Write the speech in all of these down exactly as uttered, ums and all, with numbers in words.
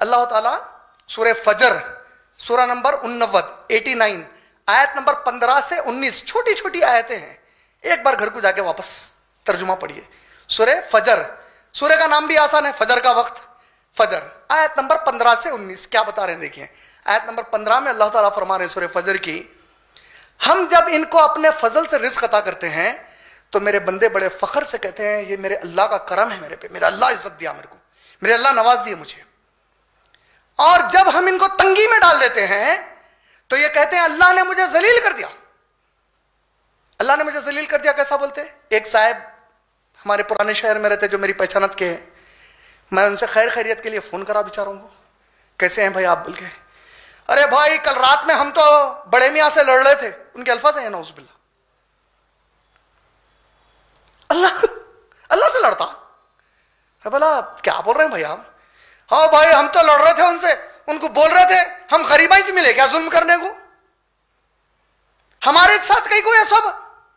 अल्लाह ताला सूरह फजर सूरा नंबर उन्नवद एटी नाइन आयत नंबर पंद्रह से उन्नीस, छोटी छोटी आयतें हैं, एक बार घर को जाके वापस तर्जुमा पढ़िए। सूरह फजर, सूरह का नाम भी आसान है, फजर का वक्त, फजर, आयत नंबर पंद्रह से उन्नीस क्या बता रहे हैं देखिए। आयत नंबर पंद्रह में अल्लाह ताला फरमा रहे हैं सूरह फजर की, हम जब इनको अपने फजल से रिज़्क़ अता करते हैं तो मेरे बंदे बड़े फख्र से कहते हैं ये मेरे अल्लाह का करम है मेरे पे, मेरा अल्लाह इज्जत दिया मेरे को, मेरे अल्लाह नवाज दिए मुझे। और जब हम इनको तंगी में डाल देते हैं तो ये कहते हैं अल्लाह ने मुझे जलील कर दिया, अल्लाह ने मुझे जलील कर दिया। कैसा बोलते हैं? एक साहब हमारे पुराने शहर में रहते जो मेरी पहचानत के हैं, मैं उनसे खैर खैरियत के लिए फोन करा बेचारों को, कैसे हैं भाई आप बोल के, अरे भाई कल रात में हम तो बड़े मियां से लड़ रहे थे, उनके अल्फाज हैं नौजुबिल्ला, अल्लाह अल्लाह से लड़ता है। बोला क्या बोल रहे हैं भाई आप? हाँ भाई हम तो लड़ रहे थे उनसे, उनको बोल रहे थे हम गरीबाई से मिले क्या जुल्म करने को, हमारे साथ कहीं को है सब,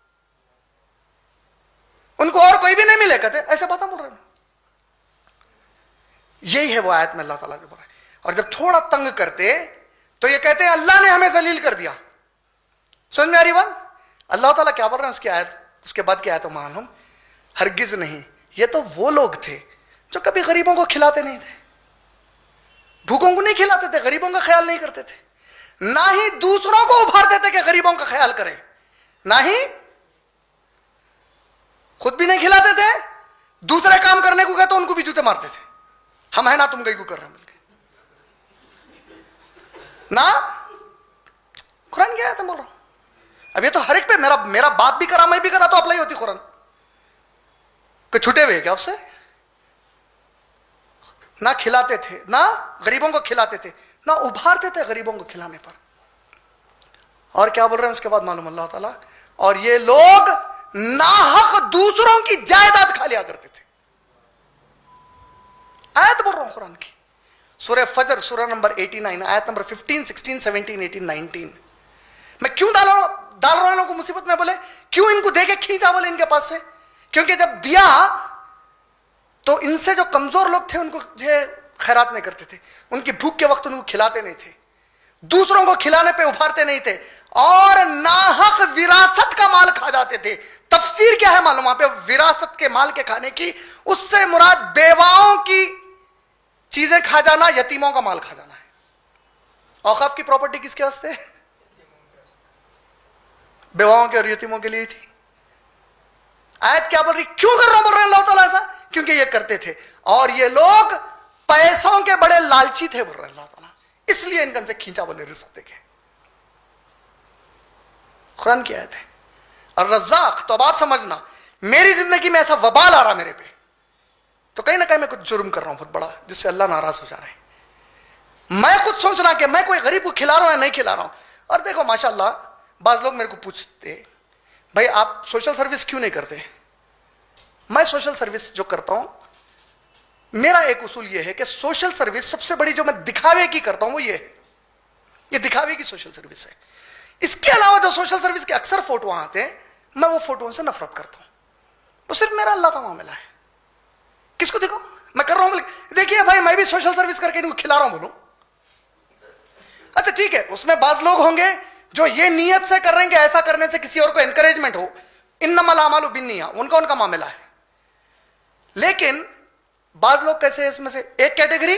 उनको और कोई भी नहीं मिले, कहते ऐसे बात बोल रहे हैं। यही है वो आयत में अल्लाह ताला बोल रहा है। और जब थोड़ा तंग करते तो ये कहते हैं अल्लाह ने हमें जलील कर दिया। समझ में आ रही बात? अल्लाह ताला क्या बोल रहे हैं उसकी आयत, उसके बाद क्या आयत मालूम, हरगिज नहीं, ये तो वो लोग थे जो कभी गरीबों को खिलाते नहीं थे, भूखों को नहीं खिलाते थे, गरीबों का ख्याल नहीं करते थे, ना ही दूसरों को उभारते थे कि गरीबों का ख्याल करें, ना ही खुद भी नहीं खिलाते थे, दूसरे काम करने को गए तो उनको भी जूते मारते थे, हम है ना तुम गई को कर रहे हैं मिलके ना। कुरान क्या है तुम बोल रहा हूं, अब ये तो हर एक पे, मेरा मेरा बाप भी करा मैं भी करा तो अप्लाई होती कुरान पे, छुटे हुए क्या उससे? ना खिलाते थे, ना गरीबों को खिलाते थे, ना उभारते थे गरीबों को खिलाने पर। और क्या बोल रहे हैं उसके बाद मालूम अल्लाह ताला, और ये लोग नाहक दूसरों की जायदाद खा लिया करते थे। आयत बोल रहा हूं कुरान की, सूरह फजर सूरह नंबर नवासी आयत नंबर पंद्रह, सोलह, सत्रह, अठारह, उन्नीस। मैं क्यों डाल रहा हूं डाल रहा हूं को मुसीबत में, बोले क्यों इनको देके खींचा बोले इनके पास से, क्योंकि जब दिया तो इनसे जो कमजोर लोग थे उनको जो खैरात नहीं करते थे, उनकी भूख के वक्त उनको खिलाते नहीं थे, दूसरों को खिलाने पे उभारते नहीं थे, और नाहक विरासत का माल खा जाते थे। तफसीर क्या है मालूम? वहां पे विरासत के माल के खाने की, उससे मुराद बेवाओं की चीजें खा जाना, यतीमों का माल खा जाना है। औकाफ की प्रॉपर्टी किसके वास्ते? बेवाओं के और यतीमों के लिए थी। आयत क्या बोल रही, क्यों कर रहा हूं बोल रहे हैं अल्लाह ताला ऐसा? क्योंकि ये करते थे, और ये लोग पैसों के बड़े लालची थे बोल रहे हैं अल्लाह ताला, इसलिए इनकन से खींचा बोले रिज़्क़ देके। कुरान की आयत है। और रज़्ज़ाक़, तो अब आप समझना, मेरी जिंदगी में ऐसा वबाल आ रहा मेरे पे, तो कहीं ना कहीं मैं कुछ जुर्म कर रहा हूं बहुत बड़ा, जिससे अल्लाह नाराज हो जा रहे हैं। मैं खुद सोचना कि मैं कोई गरीब को खिला रहा हूं या नहीं खिला रहा हूं। और देखो माशाल्लाह, बाज लोग मेरे को पूछते भाई आप सोशल सर्विस क्यों नहीं करते? मैं सोशल सर्विस जो करता हूं, मेरा एक उसूल यह है कि सोशल सर्विस सबसे बड़ी जो मैं दिखावे की करता हूं वो ये है, ये दिखावे की सोशल सर्विस है। इसके अलावा जो सोशल सर्विस के अक्सर फोटो आते हैं, मैं वो फोटो से नफरत करता हूं। वो सिर्फ मेरा अल्लाह का मामला है। किसको देखो मैं कर रहा हूं, देखिए भाई मैं भी सोशल सर्विस करके इनको खिला रहा हूं बोलूं, अच्छा ठीक है, उसमें बाज लोग होंगे जो ये नियत से कर रहे हैं कि ऐसा करने से किसी और को एनकरेजमेंट हो, इन्नमल आमालु बिन्निया, उनका उनका मामला है। लेकिन बाज लोग कैसे, इसमें से एक कैटेगरी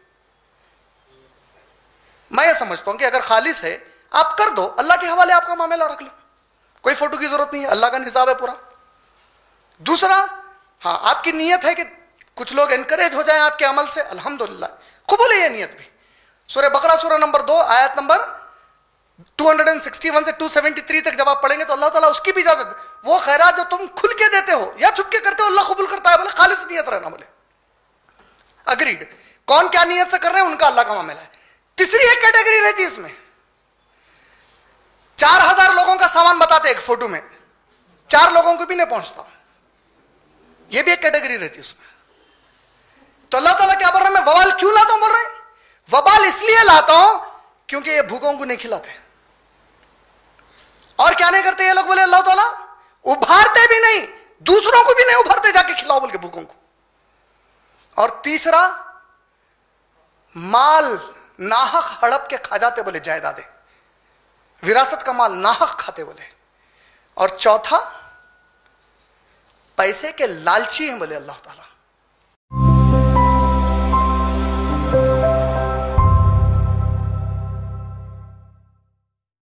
मैं ये समझता हूं कि अगर खालिस है आप कर दो, अल्लाह के हवाले आपका मामला रख लो, कोई फोटो की जरूरत नहीं है, अल्लाह का हिसाब है पूरा। दूसरा, हाँ आपकी नीयत है कि कुछ लोग एनकरेज हो जाएं आपके अमल से, अल्हम्दुलिल्लाह, कबूल है ये नीयत भी। सूरह बकरा सूरह नंबर दो आयत नंबर दो सौ इकसठ से दो सौ तिहत्तर तक जब आप पढ़ेंगे तो अल्लाह ताला उसकी भी इजाजत, वो खैरात जो तुम खुल के देते हो या छुप के करते हो अल्लाह कबूल करता है, बोले खालिस नीयत रहना, बोले अग्रीड। कौन क्या नीयत से कर रहे हैं उनका अल्लाह का मामला है। तीसरी एक कैटेगरी रहती है इसमें, चार हजार लोगों का सामान बताते एक फोटो में, चार लोगों को भी नहीं पहुंचता, ये भी एक कैटेगरी रहती है उसमें। तो अल्लाह ताला क्या बोल रहा है, मैं वबाल क्यों लाता हूं बोल रहे हैं? वबाल इसलिए लाता हूं क्योंकि ये भूखों को नहीं खिलाते। और क्या नहीं करते ये लोग, बोले अल्लाह ताला उभारते भी नहीं, दूसरों को भी नहीं उभारते, जाके खिलाओ बोल के भूखों को। और तीसरा, माल नाहक हड़प के खा जाते बोले जायदादे, विरासत का माल नाहक खाते बोले। और चौथा, पैसे के लालची हैं बोले अल्लाह ताला।